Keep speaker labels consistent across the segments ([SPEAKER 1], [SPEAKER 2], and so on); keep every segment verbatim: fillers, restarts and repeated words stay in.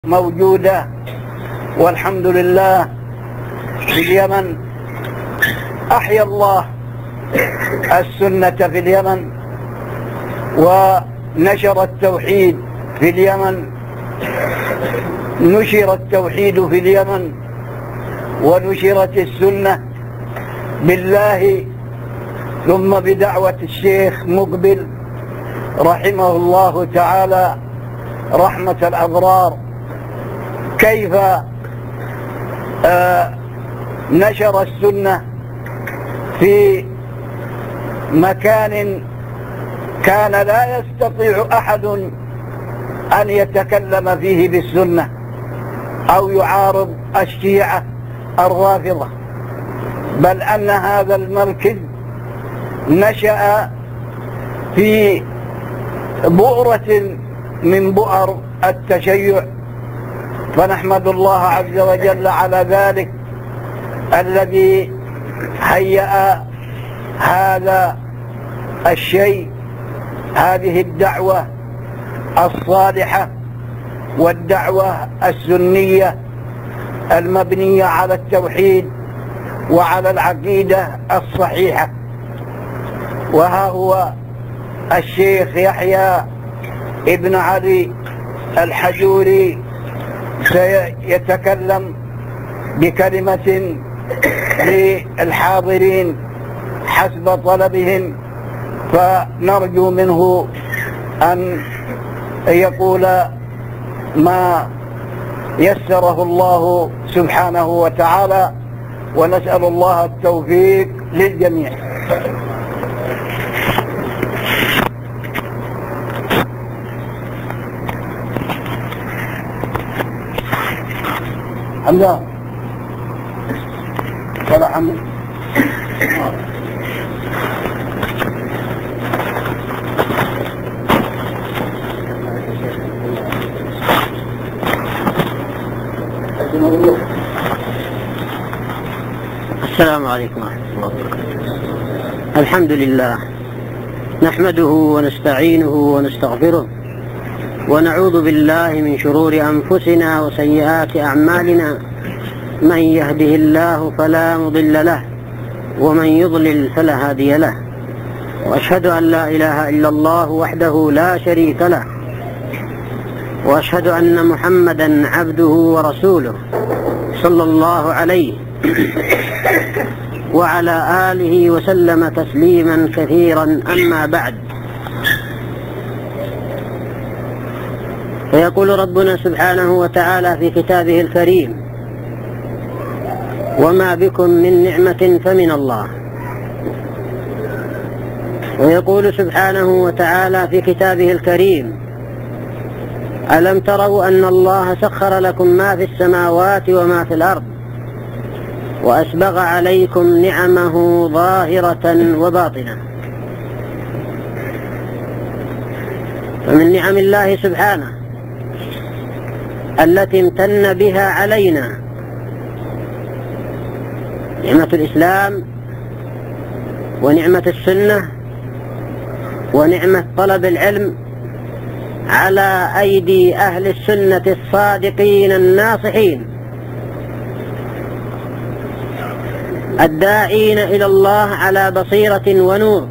[SPEAKER 1] موجودة والحمد لله في اليمن. أحيا الله السنة في اليمن ونشر التوحيد في اليمن، نشر التوحيد في اليمن ونشرت السنة بالله ثم بدعوة الشيخ مقبل رحمه الله تعالى رحمة الأبرار. كيف آه نشر السنة في مكان كان لا يستطيع أحد أن يتكلم فيه بالسنة أو يعارض الشيعة الرافضة، بل أن هذا المركز نشأ في بؤرة من بؤر التشيع، فنحمد الله عز وجل على ذلك الذي هيأ هذا الشيء، هذه الدعوة الصالحة والدعوة السنية المبنية على التوحيد وعلى العقيدة الصحيحة. وها هو الشيخ يحيى ابن علي الحجوري سيتكلم بكلمة للحاضرين حسب طلبهم، فنرجو منه أن يقول ما يسره الله سبحانه وتعالى، ونسأل الله التوفيق للجميع. حمدا ولا حمد.
[SPEAKER 2] السلام عليكم ورحمة الله وبركاته. الحمد لله نحمده ونستعينه ونستغفره ونعوذ بالله من شرور أنفسنا وسيئات أعمالنا، من يهده الله فلا مضل له ومن يضلل فلا هادي له، وأشهد أن لا إله إلا الله وحده لا شريك له، وأشهد أن محمدا عبده ورسوله صلى الله عليه وعلى آله وسلم تسليما كثيرا. أما بعد، فيقول ربنا سبحانه وتعالى في كتابه الكريم: وما بكم من نعمة فمن الله. ويقول سبحانه وتعالى في كتابه الكريم: ألم تروا أن الله سخر لكم ما في السماوات وما في الأرض وأسبغ عليكم نعمه ظاهرة وباطنة. فمن نعم الله سبحانه التي امتن بها علينا نعمة الإسلام ونعمة السنة ونعمة طلب العلم على أيدي أهل السنة الصادقين الناصحين الداعين إلى الله على بصيرة ونور،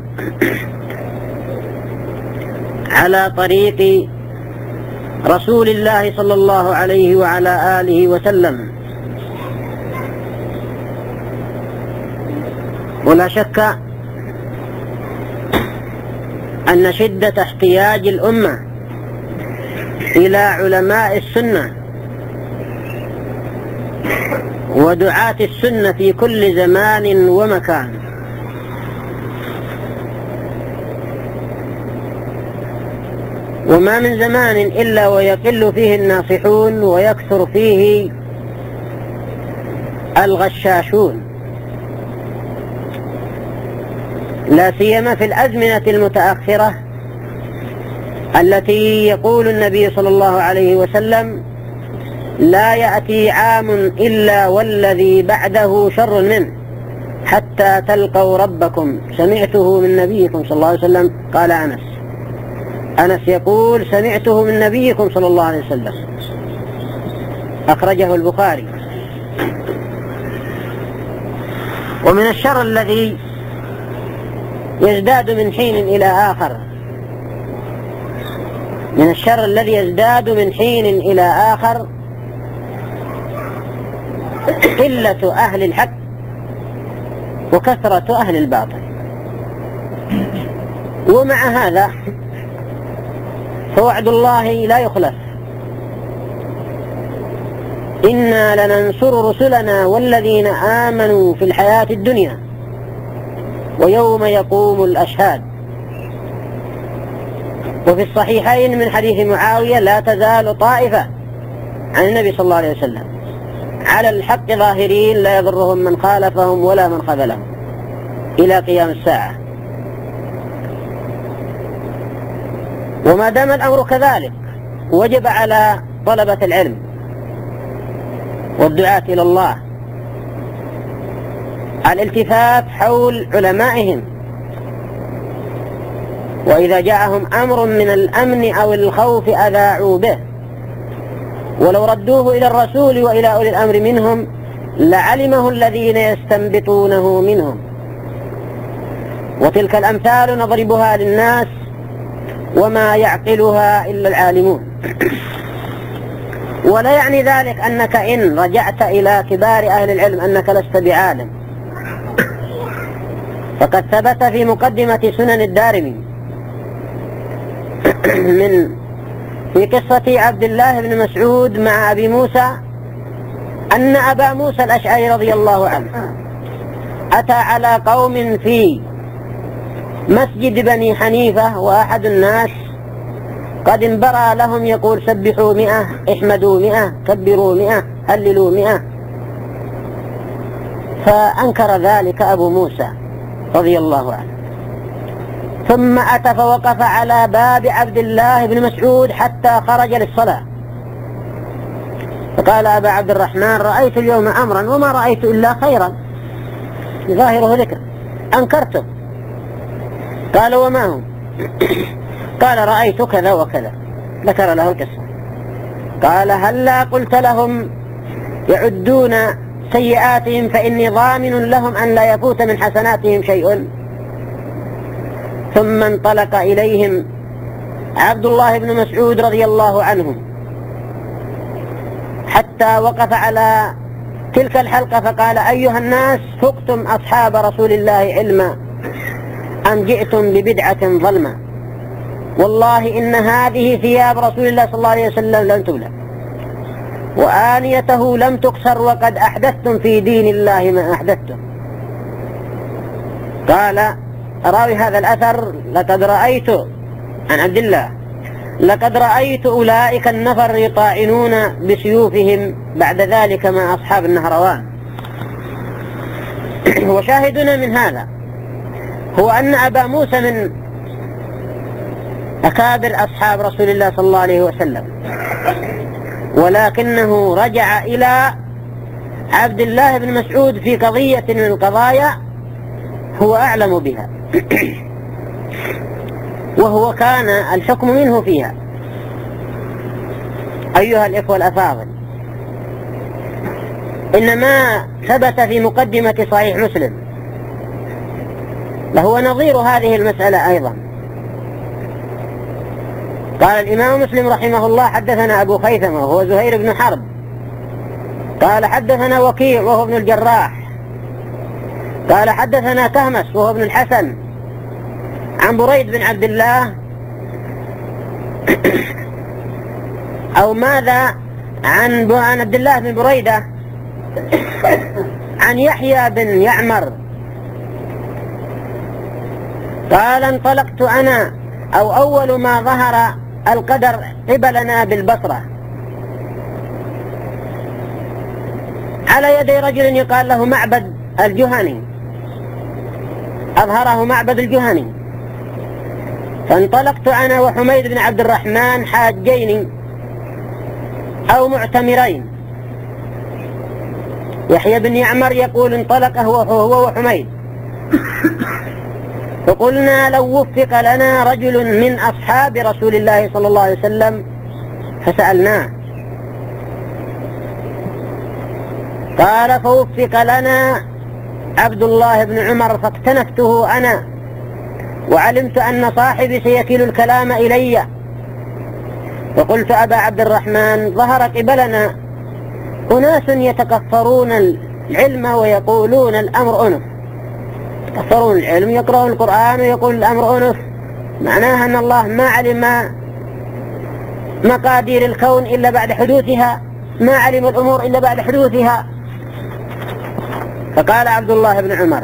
[SPEAKER 2] على طريق رسول الله صلى الله عليه وعلى آله وسلم. ولا شك أن شدة احتياج الأمة إلى علماء السنة ودعاة السنة في كل زمان ومكان، وما من زمان إلا ويقل فيه الناصحون ويكثر فيه الغشاشون، لا سيما في الأزمنة المتأخرة التي يقول النبي صلى الله عليه وسلم: لا يأتي عام إلا والذي بعده شر منه حتى تلقوا ربكم. سمعته من نبيكم صلى الله عليه وسلم. قال أنس أنس يقول: سمعته من نبيكم صلى الله عليه وسلم. أخرجه البخاري. ومن الشر الذي يزداد من حين إلى آخر من الشر الذي يزداد من حين إلى آخر قلة أهل الحق وكثرة أهل الباطل. ومع هذا فوعد الله لا يخلف: إنا لننصر رسلنا والذين آمنوا في الحياة الدنيا ويوم يقوم الأشهاد. وفي الصحيحين من حديث معاوية: لا تزال طائفة عن النبي صلى الله عليه وسلم على الحق ظاهرين لا يضرهم من خالفهم ولا من خذلهم إلى قيام الساعة. وما دام الأمر كذلك وجب على طلبة العلم والدعاة إلى الله الالتفات حول علمائهم، وإذا جاءهم أمر من الأمن أو الخوف أذاعوا به، ولو ردوه إلى الرسول وإلى أولي الأمر منهم لعلمه الذين يستنبطونه منهم. وتلك الأمثال نضربها للناس وما يعقلها إلا العالمون. ولا يعني ذلك أنك إن رجعت إلى كبار أهل العلم أنك لست بعالم، فقد ثبت في مقدمة سنن الدارمي من في قصة عبد الله بن مسعود مع أبي موسى أن أبا موسى الأشعري رضي الله عنه أتى على قوم في مسجد بني حنيفة، وأحد الناس قد انبرى لهم يقول: سبحوا مئة، احمدوا مئة، كبروا مئة، هللوا مئة. فأنكر ذلك أبو موسى رضي الله عنه، ثم أتى فوقف على باب عبد الله بن مسعود حتى خرج للصلاة، فقال: أبا عبد الرحمن، رأيت اليوم أمرا وما رأيت إلا خيرا ظاهره ذكر، أنكرته. قال: وما هو؟ قال: رأيت كذا وكذا، ذكر له القصة. قال: هلا قلت لهم يعدون سيئاتهم فإني ضامن لهم أن لا يفوت من حسناتهم شيء. ثم انطلق إليهم عبد الله بن مسعود رضي الله عنه حتى وقف على تلك الحلقة فقال: أيها الناس، فقتم أصحاب رسول الله علما أم جئتم ببدعة ظلمة؟ والله إن هذه ثياب رسول الله صلى الله عليه وسلم لن تبلى، وآنيته لم تكسر، وقد أحدثتم في دين الله ما أحدثتم. قال راوي هذا الأثر: لقد رأيت عن عبد الله لقد رأيت أولئك النفر يطاعنون بسيوفهم بعد ذلك مع أصحاب النهروان. وشاهدنا من هذا هو أن أبا موسى من أكابر أصحاب رسول الله صلى الله عليه وسلم، ولكنه رجع إلى عبد الله بن مسعود في قضية من القضايا هو أعلم بها وهو كان الحكم منه فيها. أيها الإخوة الأفاضل، إنما ثبت في مقدمة صحيح مسلم لهو نظير هذه المسألة أيضا. قال الإمام مسلم رحمه الله: حدثنا أبو خيثمة وهو زهير بن حرب قال حدثنا وكيع وهو ابن الجراح قال حدثنا كهمس وهو ابن الحسن عن بريد بن عبد الله أو ماذا عن عبد الله بن بريدة عن يحيى بن يعمر قال: انطلقت أنا أو أول ما ظهر القدر قبلنا بالبصرة على يدي رجل يقال له معبد الجهني، أظهره معبد الجهني. فانطلقت أنا وحميد بن عبد الرحمن حاجين أو معتمرين. يحيى بن يعمر يقول: انطلق هو, هو وحميد، فقلنا: لو وفق لنا رجل من أصحاب رسول الله صلى الله عليه وسلم. فسألناه قال فوفق لنا عبد الله بن عمر فاكتنفته أنا، وعلمت أن صاحبي سيكيل الكلام إلي، فقلت أبا عبد الرحمن ظهر قبلنا أناس يتكفرون العلم ويقولون الأمر أنف، يتكفرون العلم يقرؤون القرآن ويقول الأمر أنف، معناها أن الله ما علم مقادير الكون إلا بعد حدوثها، ما علم الأمور إلا بعد حدوثها. فقال عبد الله بن عمر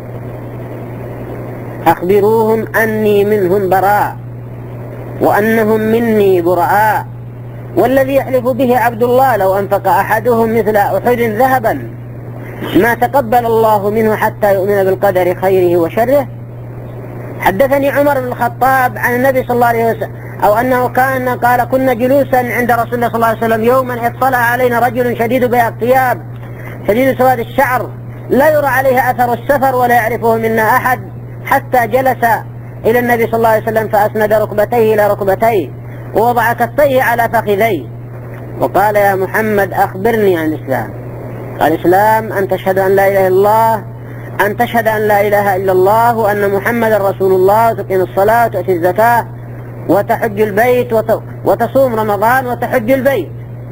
[SPEAKER 2] أخبروهم أني منهم براء وأنهم مني براء، والذي يحلف به عبد الله لو أنفق أحدهم مثل أحد ذهبا ما تقبل الله منه حتى يؤمن بالقدر خيره وشره. حدثني عمر بن الخطاب عن النبي صلى الله عليه وسلم أو أنه كان قال كنا جلوسا عند رسول الله صلى الله عليه وسلم يوما اطلع علينا رجل شديد بياض الثياب شديد سواد الشعر لا يرى عليه أثر السفر ولا يعرفه منا أحد، حتى جلس إلى النبي صلى الله عليه وسلم فأسند ركبتيه إلى ركبتيه ووضع كفيه على فخذيه وقال يا محمد أخبرني عن الإسلام. قال الإسلام أن تشهد أن لا إله إلا الله أن تشهد أن لا إله إلا الله وأن محمد رسول الله، وتقيم الصلاة وتؤتي الزكاة وتحج البيت وتصوم رمضان وتحج البيت.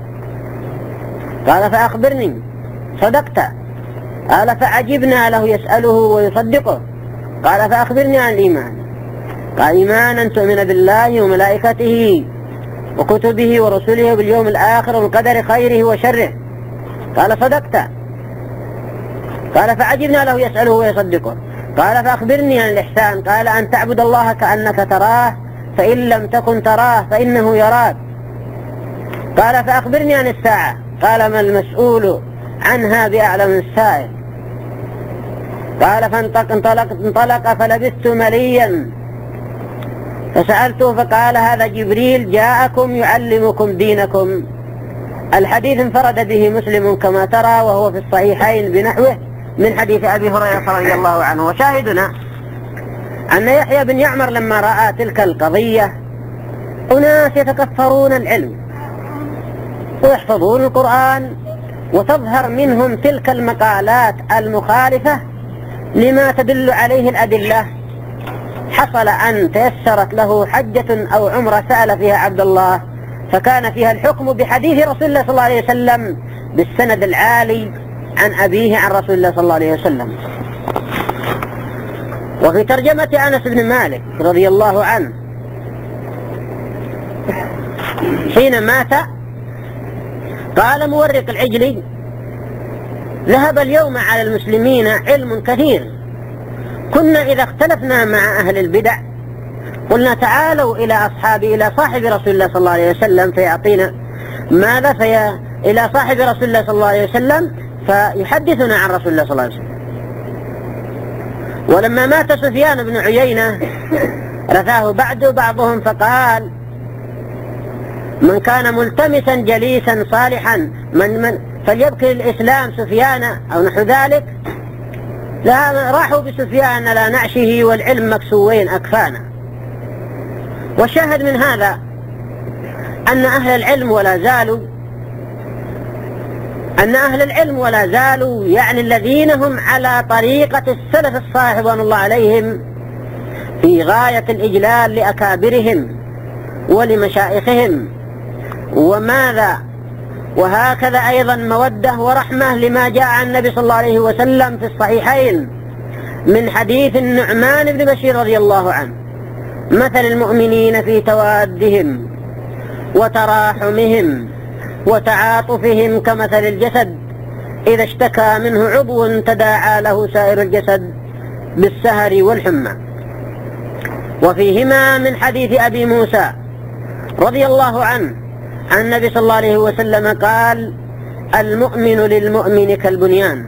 [SPEAKER 2] قال فأخبرني. صدقت. قال فعجبنا له يسأله ويصدقه. قال فأخبرني عن الإيمان. قال إيمان أن تؤمن بالله وملائكته وكتبه ورسله وباليوم الآخر والقدر خيره وشره. قال صدقت. قال فعجبنا له يسأله ويصدقه. قال فأخبرني عن الإحسان. قال أن تعبد الله كأنك تراه فإن لم تكن تراه فإنه يراك. قال فأخبرني عن الساعة. قال ما المسؤول عنها بأعلم من السائل. قال فانطلق انطلق, انطلق فلبثت مليا فسألته فقال هذا جبريل جاءكم يعلمكم دينكم. الحديث انفرد به مسلم كما ترى وهو في الصحيحين بنحوه من حديث أبي هريرة رضي الله عنه. وشاهدنا أن يحيى بن يعمر لما رأى تلك القضية أناس يتكفرون العلم ويحفظون القرآن وتظهر منهم تلك المقالات المخالفة لما تدل عليه الأدلة، حصل أن تيسرت له حجة أو عمرة سأل فيها عبد الله فكان فيها الحكم بحديث رسول الله صلى الله عليه وسلم بالسند العالي عن أبيه عن رسول الله صلى الله عليه وسلم. وفي ترجمة أنس بن مالك رضي الله عنه حين مات قال مورق العجلي ذهب اليوم على المسلمين علم كثير، كنا إذا اختلفنا مع أهل البدع قلنا تعالوا إلى أصحاب إلى صاحب رسول الله صلى الله عليه وسلم فيعطينا ماذا في إلى صاحب رسول الله صلى الله عليه وسلم فيحدثنا عن رسول الله صلى الله عليه وسلم. ولما مات سفيان بن عيينة رثاه بعد بعضهم فقال من كان ملتمسا جليسا صالحا من من فليبكي الإسلام سفيان أو نحو ذلك، راحوا بسفيان لا نعشه والعلم مكسوين أكفانا. والشاهد من هذا أن أهل العلم ولا زالوا أن أهل العلم ولا زالوا يعني الذين هم على طريقة السلف الصالح رضوان الله عليهم في غاية الإجلال لأكابرهم ولمشائخهم وماذا وهكذا أيضا مودة ورحمة لما جاء عن النبي صلى الله عليه وسلم في الصحيحين من حديث النعمان بن بشير رضي الله عنه مثل المؤمنين في توادهم وتراحمهم وتعاطفهم كمثل الجسد إذا اشتكى منه عضو تداعى له سائر الجسد بالسهر والحمى. وفيهما من حديث أبي موسى رضي الله عنه عن النبي صلى الله عليه وسلم قال المؤمن للمؤمن كالبنيان.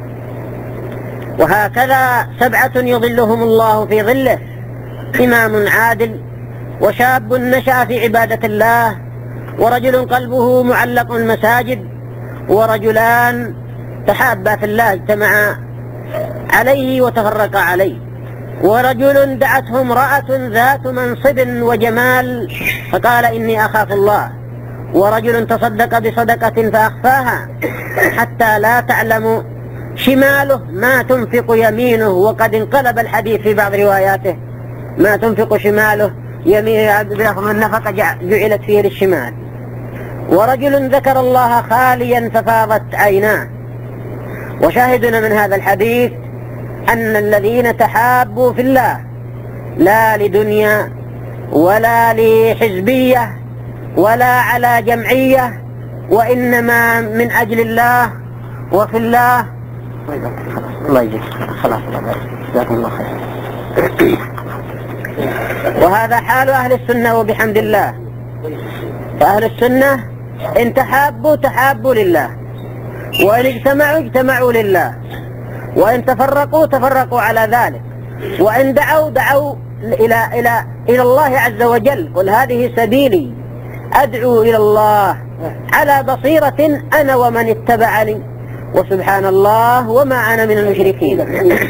[SPEAKER 2] وهكذا سبعة يظلهم الله في ظله إمام عادل وشاب نشأ في عبادة الله ورجل قلبه معلق المساجد ورجلان تحابا في الله اجتمعا عليه وتفرقا عليه ورجل دعته امرأة ذات منصب وجمال فقال إني أخاف الله ورجل تصدق بصدقة فأخفاها حتى لا تعلم شماله ما تنفق يمينه، وقد انقلب الحديث في بعض رواياته ما تنفق شماله يمينه بلفظ النفقة جعلت فيه للشمال. ورجل ذكر الله خاليا ففاضت عيناه. وشاهدنا من هذا الحديث أن الذين تحابوا في الله لا لدنيا ولا لحزبية ولا على جمعية، وإنما من أجل الله وفي الله. الله يجزيك خلاص، الله جزاكم الله خير. وهذا حال أهل السنة وبحمد الله. فأهل السنة إن تحابوا تحابوا لله، وإن اجتمعوا اجتمعوا لله، وإن تفرقوا تفرقوا على ذلك، وإن دعوا دعوا إلى إلى إلى الله عز وجل. قل هذه سبيلي أدعو إلى الله على بصيرة أنا ومن اتبعني وسبحان الله وما أنا من المشركين.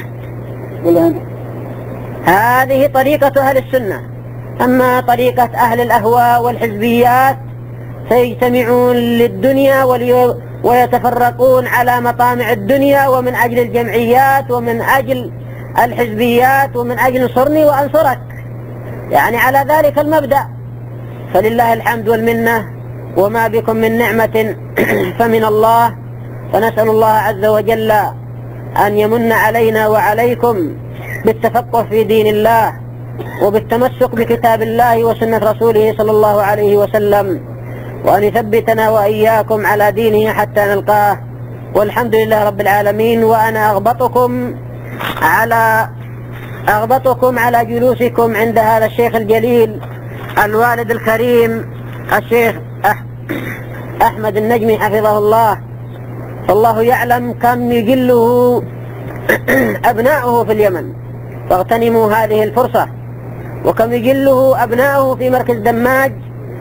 [SPEAKER 2] هذه طريقة أهل السنة. أما طريقة أهل الأهواء والحزبيات سيجتمعون للدنيا ويتفرقون على مطامع الدنيا ومن أجل الجمعيات ومن أجل الحزبيات ومن أجل نصرني وأنصرك، يعني على ذلك المبدأ. فلله الحمد والمنة، وما بكم من نعمة فمن الله. فنسأل الله عز وجل أن يمن علينا وعليكم بالتفقه في دين الله وبالتمسك بكتاب الله وسنة رسوله صلى الله عليه وسلم، وأن يثبتنا وإياكم على دينه حتى نلقاه، والحمد لله رب العالمين. وأنا أغبطكم على أغبطكم على جلوسكم عند هذا الشيخ الجليل الوالد الكريم الشيخ أحمد النجمي حفظه الله. فالله يعلم كم يجله أبناؤه في اليمن، فاغتنموا هذه الفرصة. وكم يجله أبناؤه في مركز دماج،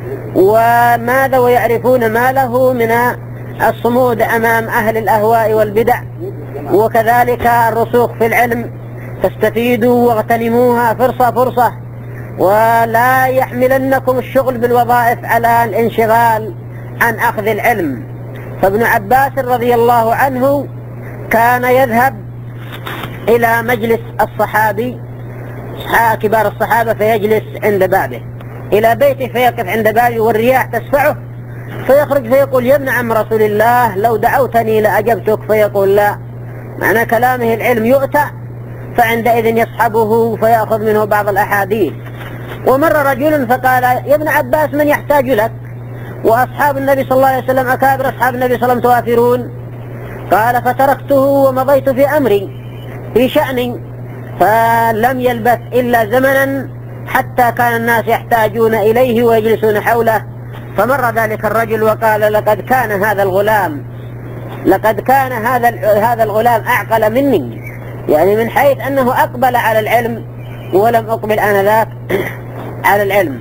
[SPEAKER 2] وماذا ويعرفون ما له من الصمود أمام أهل الأهواء والبدع، وكذلك الرسوخ في العلم. فاستفيدوا واغتنموها فرصة فرصة، ولا يحملنكم الشغل بالوظائف على الانشغال عن أخذ العلم. فابن عباس رضي الله عنه كان يذهب إلى مجلس الصحابي كبار الصحابة فيجلس عند بابه، إلى بيته فيقف عند بابه والرياح تسفعه، فيخرج فيقول يا ابن عم رسول الله لو دعوتني لأجبتك، فيقول لا. معنى كلامه العلم يؤتى، فعندئذ يصحبه فيأخذ منه بعض الأحاديث. ومر رجل فقال يا ابن عباس من يحتاج لك؟ وأصحاب النبي صلى الله عليه وسلم أكابر أصحاب النبي صلى الله عليه وسلم توافرون. قال فتركته ومضيت في أمري في شأني، فلم يلبث إلا زمنا حتى كان الناس يحتاجون إليه ويجلسون حوله. فمر ذلك الرجل وقال لقد كان هذا الغلام لقد كان هذا هذا الغلام أعقل مني، يعني من حيث أنه أقبل على العلم ولم أقبل آنذاك على العلم.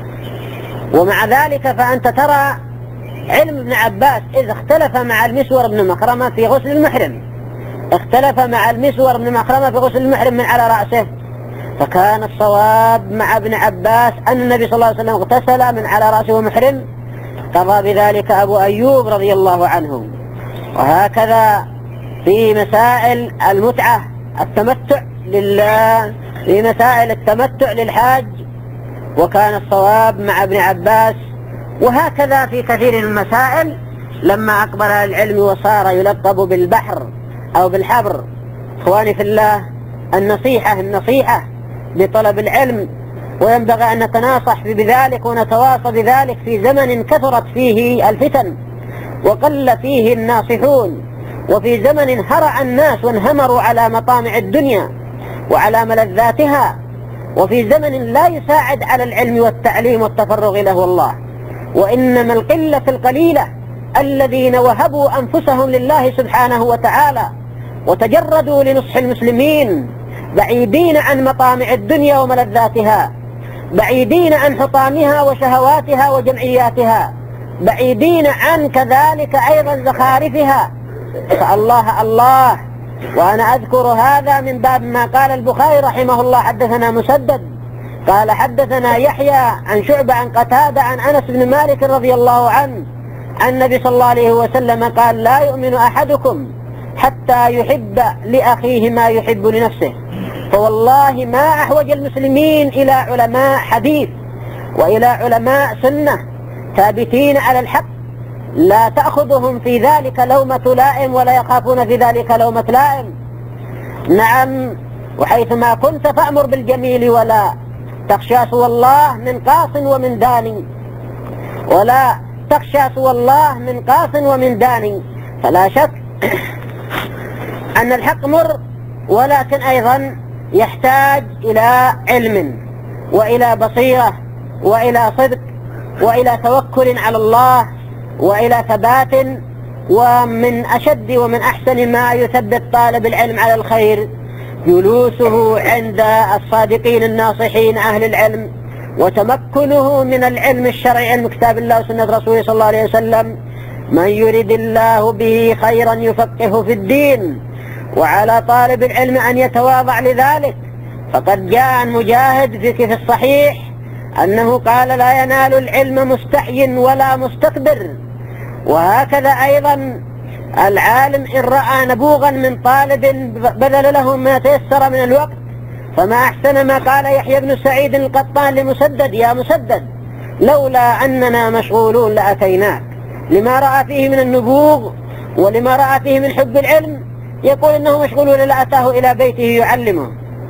[SPEAKER 2] ومع ذلك فأنت ترى علم ابن عباس إذ اختلف مع المسور بن مخرمة في غسل المحرم، اختلف مع المسور بن مخرمة في غسل المحرم من على رأسه، فكان الصواب مع ابن عباس أن النبي صلى الله عليه وسلم اغتسل من على رأسه محرم، قضى بذلك أبو أيوب رضي الله عنه. وهكذا في مسائل المتعة التمتع لله، في مسائل التمتع للحاج، وكان الصواب مع ابن عباس. وهكذا في كثير من المسائل لما أقبل العلم وصار يلقب بالبحر أو بالحبر. إخواني في الله، النصيحة النصيحة بطلب العلم، وينبغي أن نتناصح بذلك ونتواصى بذلك في زمن كثرت فيه الفتن وقل فيه الناصحون، وفي زمن هرع الناس وانهمروا على مطامع الدنيا وعلى ملذاتها، وفي زمن لا يساعد على العلم والتعليم والتفرغ له الله. وإنما القلة القليلة الذين وهبوا أنفسهم لله سبحانه وتعالى وتجردوا لنصح المسلمين، بعيدين عن مطامع الدنيا وملذاتها، بعيدين عن حطامها وشهواتها وجمعياتها، بعيدين عن كذلك أيضا زخارفها. فالله الله. وأنا أذكر هذا من باب ما قال البخاري رحمه الله حدثنا مسدد قال حدثنا يحيى عن شعبة عن قتادة عن أنس بن مالك رضي الله عنه عن النبي صلى الله عليه وسلم قال لا يؤمن أحدكم حتى يحب لأخيه ما يحب لنفسه. فوالله ما أحوج المسلمين إلى علماء حديث وإلى علماء سنة ثابتين على الحق لا تأخذهم في ذلك لومة لائم ولا يخافون في ذلك لومة لائم. نعم، وحيثما كنت فأمر بالجميل ولا تخشى سوى الله من قاص ومن داني، ولا تخشى سوى الله من قاص ومن داني. فلا شك أن الحق مر، ولكن أيضا يحتاج إلى علم وإلى بصيرة وإلى صدق وإلى توكل على الله وإلى ثبات. ومن أشد ومن أحسن ما يثبت طالب العلم على الخير جلوسه عند الصادقين الناصحين أهل العلم، وتمكنه من العلم الشرعي علم كتاب الله وسنة رسوله صلى الله عليه وسلم. من يرد الله به خيرا يفقهه في الدين. وعلى طالب العلم أن يتواضع لذلك، فقد جاء عن مجاهد في الصحيح أنه قال لا ينال العلم مستحي ولا مستكبر. وهكذا أيضا العالم إن رأى نبوغا من طالب بذل له ما تيسر من الوقت، فما أحسن ما قال يحيى بن سعيد القطان لمسدد يا مسدد لولا أننا مشغولون لأتيناك، لما رأى فيه من النبوغ ولما رأى فيه من حب العلم، يقول إنه مشغول لأتاه إلى بيته يعلمه.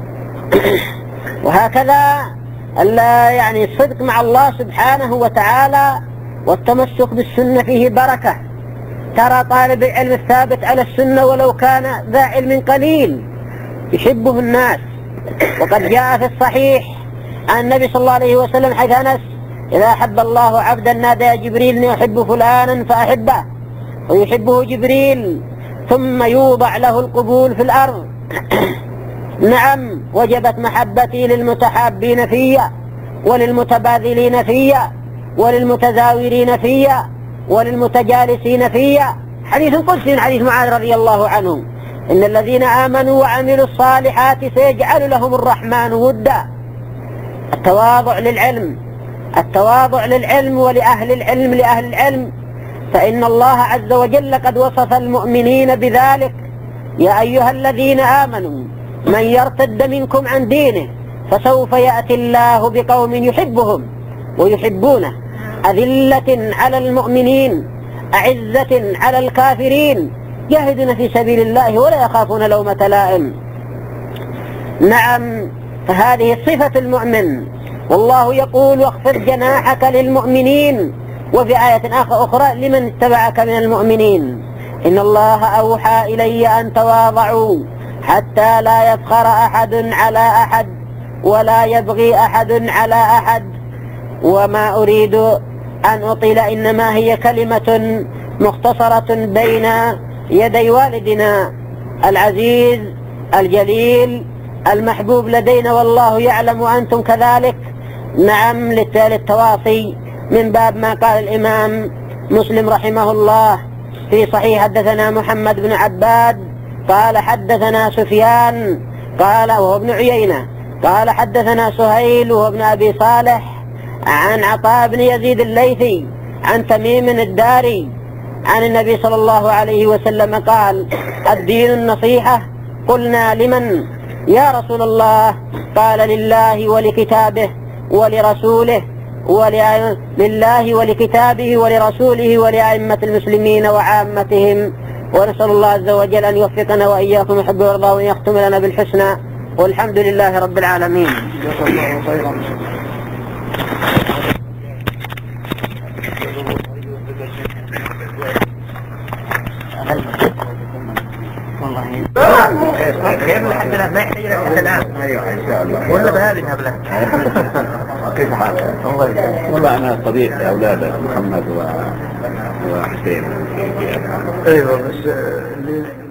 [SPEAKER 2] وهكذا يعني الصدق مع الله سبحانه وتعالى والتمسك بالسنة فيه بركة. ترى طالب العلم الثابت على السنة ولو كان ذا علم قليل يحبه الناس. وقد جاء في الصحيح عن النبي صلى الله عليه وسلم حيث أنس إذا أحب الله عبدا نادى يا جبريل إني أحب فلانا فأحبه، ويحبه جبريل ثم يوضع له القبول في الأرض. نعم، وجبت محبتي للمتحابين فيا وللمتباذلين فيا وللمتزاورين فيا وللمتجالسين فيا. حديث قدسي من حديث معاذ رضي الله عنه إن الذين آمنوا وعملوا الصالحات سيجعل لهم الرحمن ودا. التواضع للعلم، التواضع للعلم ولأهل العلم لأهل العلم، فإن الله عز وجل قد وصف المؤمنين بذلك يا أيها الذين آمنوا من يرتد منكم عن دينه فسوف يأتي الله بقوم يحبهم ويحبونه أذلة على المؤمنين أعزة على الكافرين يهدون في سبيل الله ولا يخافون لومة لائم. نعم، فهذه صفة المؤمن. والله يقول واخفض جناحك للمؤمنين، وفي آية أخرى لمن اتبعك من المؤمنين. إن الله أوحى إلي أن تواضعوا حتى لا يفخر أحد على أحد ولا يبغي أحد على أحد. وما أريد أن أطيل، إنما هي كلمة مختصرة بين يدي والدنا العزيز الجليل المحبوب لدينا، والله يعلم وأنتم كذلك. نعم، للتواصي من باب ما قال الإمام مسلم رحمه الله في صحيح حدثنا محمد بن عباد قال حدثنا سفيان قال وهو ابن عيينة قال حدثنا سهيل وهو ابن أبي صالح عن عطاء بن يزيد الليثي عن تميم الداري عن النبي صلى الله عليه وسلم قال الدين النصيحة. قلنا لمن يا رسول الله؟ قال لله ولكتابه ولرسوله ولله ولكتابه ولرسوله ولأئمة المسلمين وعامتهم. ونسأل الله عز وجل أن يوفقنا وإياكم يحب ويرضى وأن يختم لنا بالحسنى، والحمد لله رب العالمين.
[SPEAKER 1] جزاك الله خيرا.
[SPEAKER 2] والله خير لحد الآن ما يحتاج لك حتى الآن.
[SPEAKER 1] أيوة إن شاء الله.
[SPEAKER 2] ولا بهذه الهبلة.
[SPEAKER 1] كيف حالك؟
[SPEAKER 2] الله يسلمك.
[SPEAKER 1] والله أنا صديق لأولادك محمد و وحسين.
[SPEAKER 2] ايوه بس